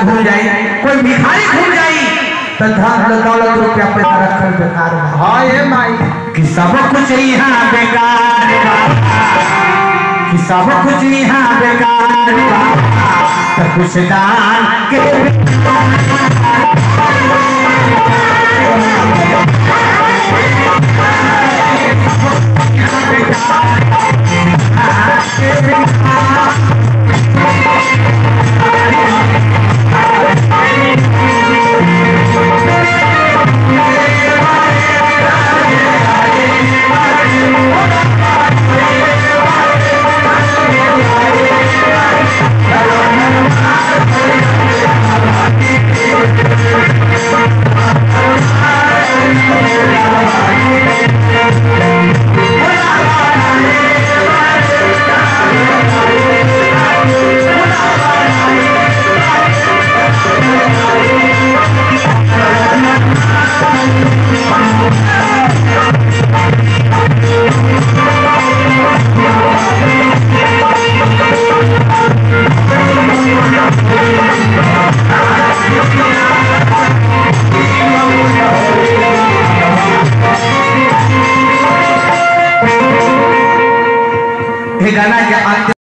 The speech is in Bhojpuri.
भूल जाई, कोई भिखारी भूल जाई तो धन दौलत रुपया पैसा रखल बेकार है। हाँ ये माई कि सब कुछ यहाँ बेकार बा, कि सब कुछ यहाँ बेकार बा, तो कुछ दान के गाना के